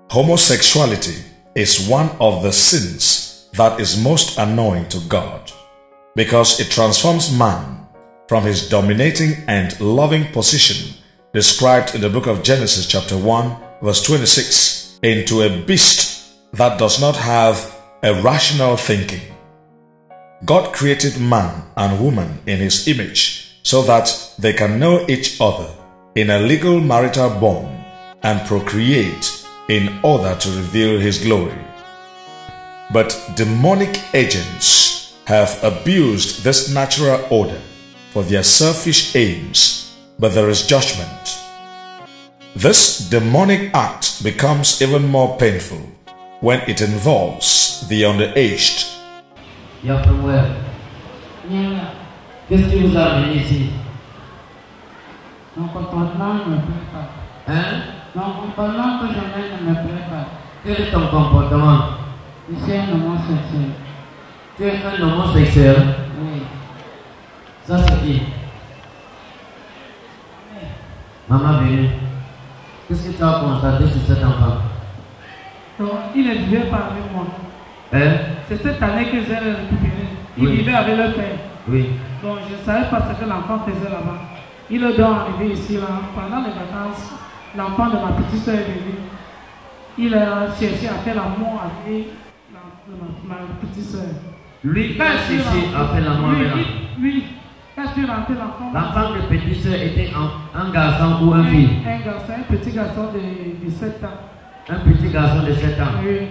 Homosexuality is one of the sins that is most annoying to God because it transforms man from his dominating and loving position described in the book of Genesis chapter 1 verse 26 into a beast that does not have a rational thinking. God created man and woman in his image so that they can know each other in a legal marital bond and procreate in order to reveal his glory. But demonic agents have abused this natural order for their selfish aims, but there is judgment. This demonic act becomes even more painful when it involves the underaged. Qu'est-ce qui vous a amené ici? Mon comportement ne me plaît pas. Hein? Mon comportement que je mène ne me plaît pas. Quel est ton comportement? Je suis un homosexuel. Tu es un homosexuel? Oui. Ça c'est qui? Maman venue. Qu'est-ce que tu as constaté sur cet enfant? Donc, il ne vivait pas avec moi. Hein? C'est cette année que j'ai récupéré. Il vivait avec le père. Oui. Donc, je ne savais pas ce que l'enfant faisait là-bas. Il doit arriver ici, là, pendant les vacances. L'enfant de ma petite soeur est venu. Il a cherché à faire l'amour avec ma petite soeur. Lui, il a cherché à faire l'amour avec l'enfant. Oui. Quand je suis rentré, l'enfant de petite soeur était un garçon ou un fille? Un garçon, un petit garçon de 7 ans. Un petit garçon de 7 ans? Oui.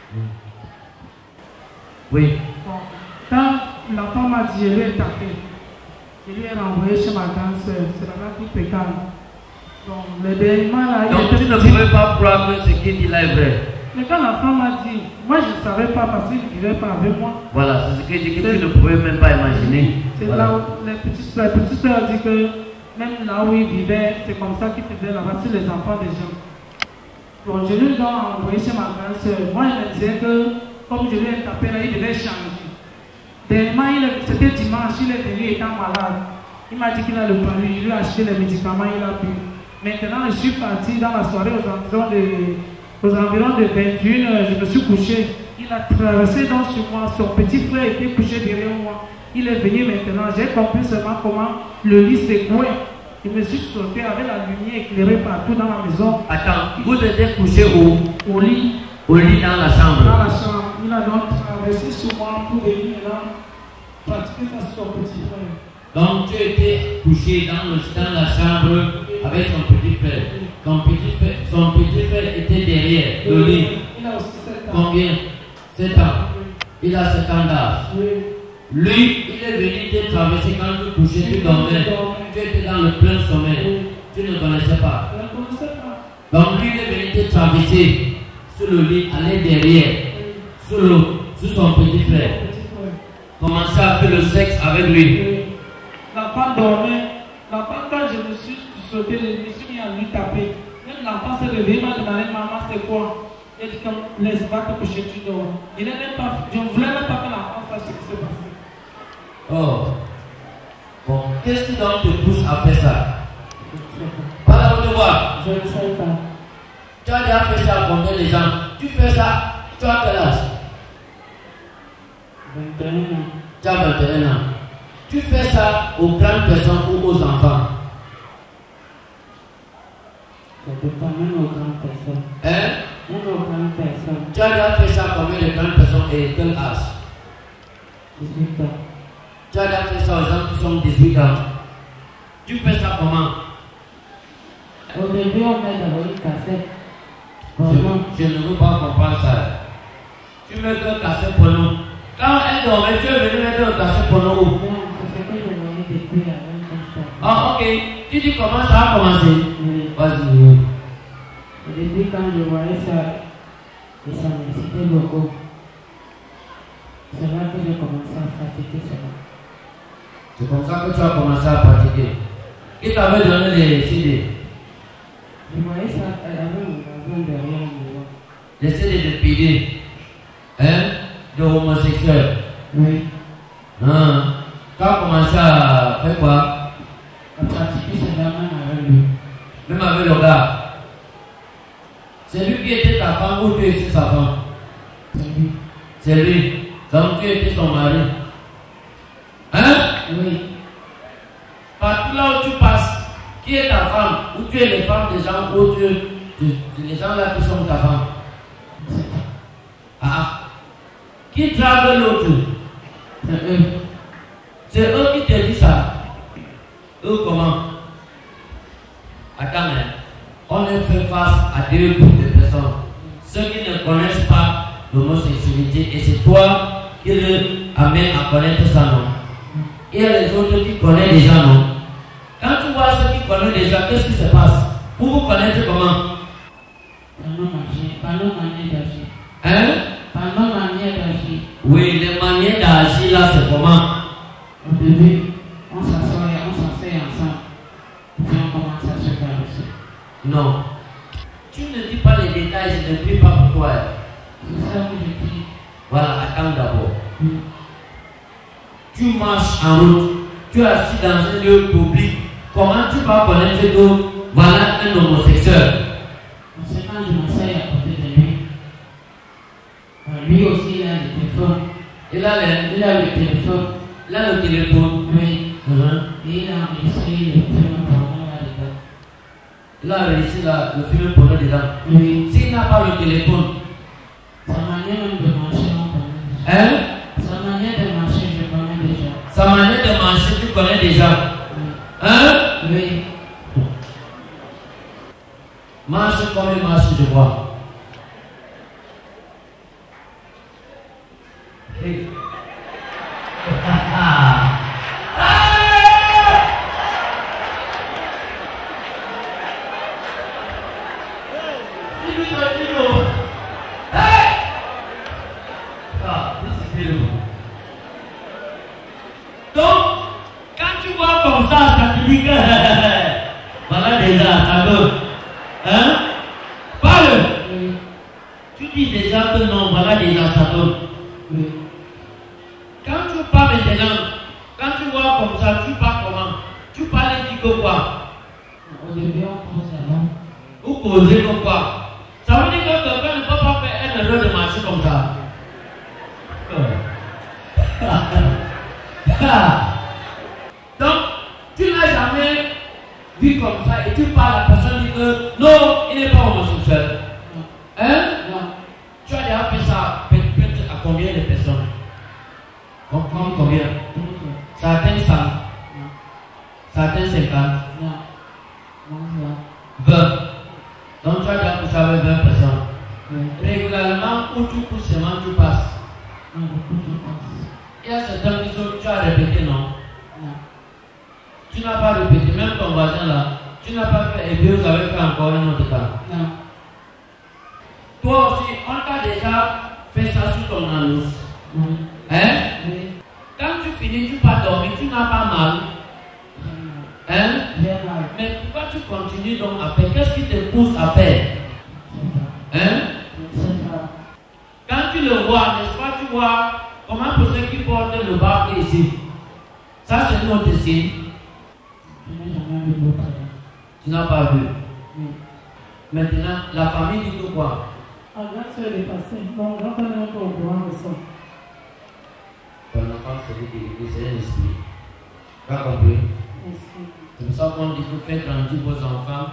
Oui. Bon, quand l'enfant m'a dit, je lui ai tapé. Je lui ai renvoyé chez ma grande soeur. C'est là-bas qu'il fait calme. Donc, le dernier là, donc tu ne pouvais pas croire que ce qu'il dit là est vrai? Mais quand l'enfant m'a dit, moi je ne savais pas parce qu'il ne vivait pas avec moi. Voilà, c'est ce que je dis que tu ne pouvais même pas imaginer. C'est voilà. Là où la petite soeur dit que même là où il vivait, c'est comme ça qu'il faisait là-bas sur les enfants des gens. Donc je lui ai envoyé chez ma grande soeur. Moi il me disait que comme je lui ai tapé là, il devait changer. Dernièrement, c'était dimanche, il est venu étant malade. Il m'a dit qu'il a le palu, je lui ai acheté les médicaments, il a bu. Maintenant, je suis parti dans la soirée aux environs de 21h, je me suis couché. Il a traversé dans sur moi, son petit frère était couché derrière moi. Il est venu maintenant, j'ai compris seulement comment le lit secouait. Je me suis sauté avec la lumière éclairée partout dans la maison. Attends, vous étiez couché où? Au lit. Au lit dans la chambre? Dans la chambre. Il a donc traversé sur moi pour venir là, pratiquer ça sur son petit frère. Donc tu étais couché dans la chambre avec son petit frère. Son petit frère était derrière le lit. Il a aussi 7 ans. Combien? 7 ans. Il a 7 ans d'âge. Oui. Lui, il est venu te traverser quand tu couchais, tu dormais. Tu étais dans le plein sommeil. Tu ne connaissais pas. Je ne connaissais pas. Donc lui, il est venu te traverser sur le lit, aller derrière, sur son petit frère. Commencer à faire le sexe avec lui. L'enfant dormait. L'enfant, quand je me suis sauté, je me suis mis à lui taper. Même l'enfant s'est levé, il m'a demandé, maman, c'est quoi? Il a dit, laisse-moi te coucher, tu dors. Je ne voulais même pas que l'enfant sache ce qui s'est passé. Oh. Bon, qu'est-ce qui donc te pousse à faire ça? Parle au devoir. Je ne sais pas. Tu as déjà fait ça à combien de gens? Tu fais ça, tu as quel âge? 21 ans. Tu as 21 ans. Tu fais ça aux grandes personnes ou aux enfants? Ça dépend même aux grandes personnes. Hein? Même aux grandes personnes. Tu as déjà fait ça à combien de grandes personnes et quel âge? 18 ans. Tu as déjà fait ça aux gens qui sont 18 ans. Tu fais ça comment? Au début, on met dans une cassette. Je ne veux pas comprendre ça. Tu mets un cassette pour nous. Quand elle dormait, tu es venu mettre un cassette pour nous. Non, c'est ce que je voyais depuis avant comme ça. Ah, ok. Tu dis comment ça a commencé? Oui. Vas-y. Au début, quand je voyais ça, et ça m'excitait beaucoup. C'est là que j'ai commencé à pratiquer cela. C'est comme ça que tu as commencé à pratiquer. Qui t'avait donné des CD? Je voyais ça, elle avait un magasin derrière moi. Des CD de PD. Hein? De homosexuels. Oui. Hein? Tu as commencé à faire quoi? À pratiquer cela même avec lui. Même avec le gars. C'est lui qui était ta femme ou tu étais sa femme? C'est lui. C'est lui. Donc tu étais son mari. Hein? Oui. Partout là où tu passes, qui est ta femme? Ou tu es les femmes des gens ou les gens là qui sont ta femme? Ah. Qui drague l'autre? C'est eux. C'est eux qui te disent ça. Eux comment? Attends, mais on est fait face à deux groupes de personnes. Ceux qui ne connaissent pas l'homosexualité, et c'est toi qui les amènes à connaître ça, non? Et les autres qui connaissent déjà, non? Quand tu vois ceux qui connaissent déjà, qu'est-ce qui se passe? Pour vous connaître comment? Par nos manières d'agir. Hein? Par nos manières d'agir. Oui, les manières d'agir là, c'est comment? Au début, on s'asseye ensemble. Puis on commence à se caresser. Non. Tu ne dis pas les détails, je ne prie pas pour toi. C'est ça que je dis. Voilà, attends d'abord. Tu marches en route, tu es assis dans un lieu public. Comment tu vas connaître que voilà un homosexuel? C'est quand je m'asseye à côté de lui. Lui aussi, il a le téléphone. Il a le téléphone. Il a le téléphone. Oui. Et il a enregistré le film porno là-dedans. Il a enregistré le film porno dedans. Oui. S'il n'a pas le téléphone. Sa manière même de marcher, on connaît déjà. Hein? Sa manière de marcher, je connais déjà. Sa manière de marcher, tu connais déjà. Oui. Hein? Oui. Marche comme il marche, je vois. Hey. Donc, quand tu vois comme ça te dit que voilà déjà, ça donne. Hein? Parle! Oui. Tu dis déjà que non, voilà déjà, ça donne. Oui. Quand tu parles maintenant, quand tu vois comme ça, tu parles comment? Tu parles et dis que quoi? Au début, on cause avant. Ou causer que quoi? Ça veut dire que quelqu'un ne peut pas faire un erreur de marcher comme ça. Donc, tu n'as jamais vu comme ça et tu parles à la personne dit que non, il n'est pas homosexuel. Hein? Non. Tu as déjà fait ça peut-être à combien de personnes? Combien? Ça atteint 100? Non. Ça atteint 50? Non. Non. 20. Donc tu as déjà couché avec 20 personnes. Oui. Régulièrement, où tu couches seulement, tu passes. Non, beaucoup de passe. Il y a certains qui sont, tu as répété, non? Non. Tu n'as pas répété, même ton voisin là, tu n'as pas fait, et puis vous avez fait encore un autre temps. Non. Toi aussi, on t'a déjà fait ça sur ton anus. Oui. Hein? Oui. Quand tu finis, tu vas dormir, tu n'as pas mal. Hein? J'ai mal. Mais pourquoi tu continues donc à faire? Qu'est-ce qui te pousse à faire? Hein? C'est ça. Quand tu le vois, n'est-ce pas, tu vois comment pour ceux qui portent le barbe ici. Ça, c'est notre signe. Je n'ai jamais vu l'autre. Tu n'as pas vu. Oui. Maintenant, la famille dit que quoi? Ma grande soeur est passée. Mon grand-père n'est pas au courant de ça. Ton enfant, c'est un esprit. Tu as compris? C'est pour ça qu'on dit que faites grandir vos enfants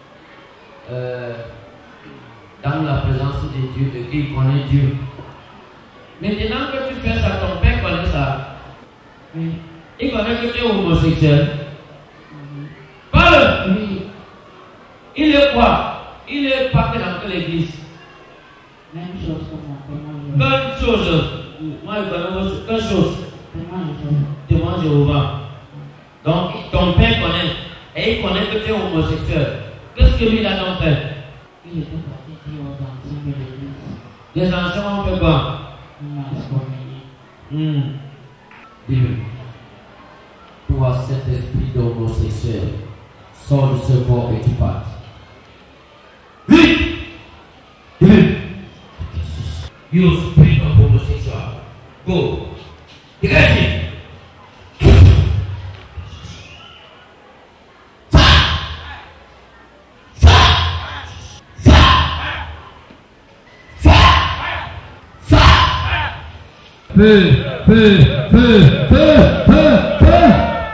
dans la présence de Dieu, de qui connaît Dieu. Maintenant que tu fais ça, ton père connaît ça. Oui. Il connaît que tu es homosexuel. Parle! Oui. Il est quoi? Il est pas que dans l'église. Même chose que mon père. Quelle chose? Moi, je connais quelle chose? Témoin Jéhovah. Donc, ton père connaît. Et il connaît que tu es homosexuel. Qu'est-ce que lui, il a donc fait? Il était parti dire aux anciens de l'église. Les anciens ont fait quoi? Il m'a excomunié. Dis-le. Toi, cet esprit d'homosexuel, sors de ce corps et tu pars. Vite! Vite! You spirit of homosexual. Go. Dégagez! Feu, feu, feu, feu, feu, feu.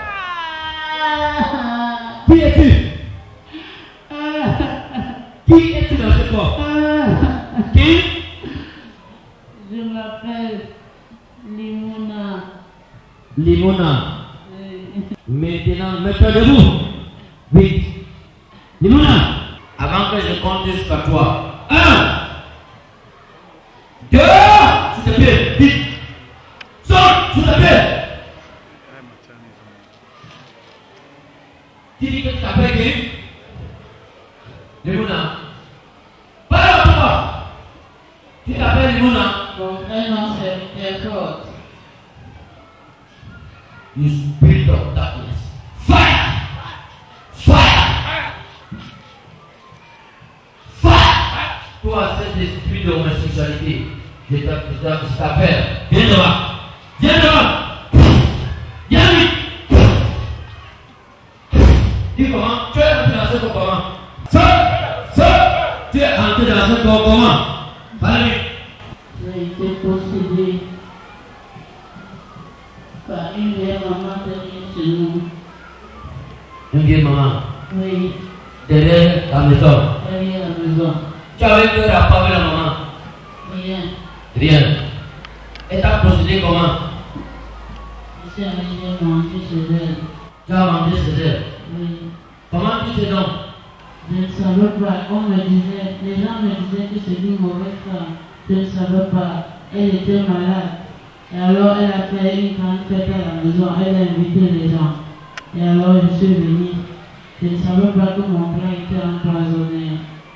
Qui es-tu? Qui es-tu dans ce corps? Qui? Je m'appelle Limona. Limona. Maintenant, mets-toi debout. Vite. Limona. Avant que je compte jusqu'à toi. 1, 2, s'il te plaît, vite. Saute, s'il te plaît. Tu dis que tu t'appelles qui? Limona. Parle à toi. Tu t'appelles Limona. Mon vrai nom c'est Pierrot. You spirit of darkness. Fire! Fire! Fire! Toi, cet esprit de homosexualité, je t'appelle. Viens devant. Viens devant. Viens vite. Dis comment? Tu es entré dans ce corps comment? Tu es entré dans ce corps comment? Parle-lui. J'ai été possédé par une vieille maman derrière chez nous. Une vieille maman. Oui, Derrière la maison. derrière la maison. Tu avais peur à pas avec la maman. Rien. Rien. Et t'as procédé comment? Je suis arrivé manger chez elle. Tu as mangé chez elle. Oui. Comment tu sais donc? Je ne savais pas. On me disait, les gens me disaient que c'est une mauvaise femme. Je ne savais pas. Elle était malade. Et alors elle a fait une grande fête à la maison. Elle a invité les gens. Et alors je suis venue. Je ne savais pas que mon plat était empoisonné.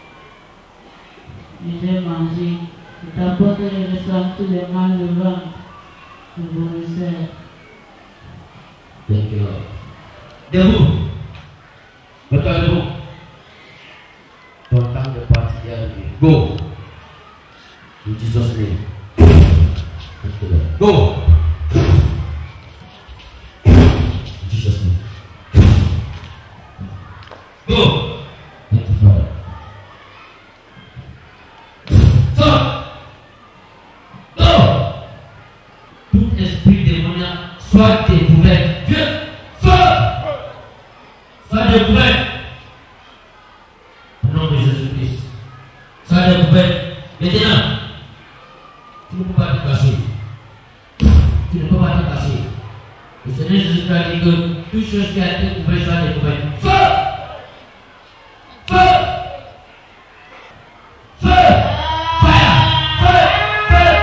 Et j'ai mangé. Je t'apporte les restaurants tous les mal de ventre. Je vous resserre. Thank you, Lord. Debout. Mets-toi debout. Ton temps de partir est arrivé. Go. In Jesus' name. Thank you, Lord. Go. In Jesus' name. Go. Thank you, Father. Stop. Go. Tout esprit démoniaque soit découvert. Viens. Soit découvert. Au nom de Jésus-Christ. Soit découvert. Maintenant, tu ne peux pas te cacher. Tu ne peux pas te cacher. Le Seigneur Jésus a dit que toute chose qui a été couverte soit découverte. Feu! Feu! Feu! Fire! Feu! Feu!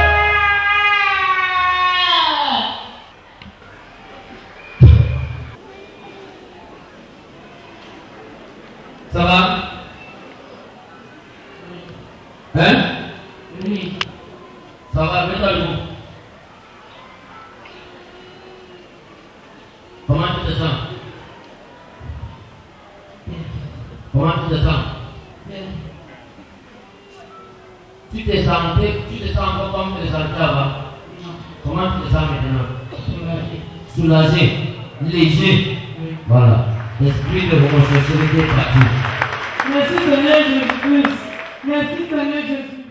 Ça va? Hein? Oui. Ça va, mets-toi debout. Comment tu te sens? Comment tu te sens? Tu te sens encore comme tu te sentais avant? Comment tu te sens maintenant? Soulagé, léger. Voilà. L'esprit de homosexualité est parti. Merci Seigneur Jésus-Christ. Merci Seigneur Jésus.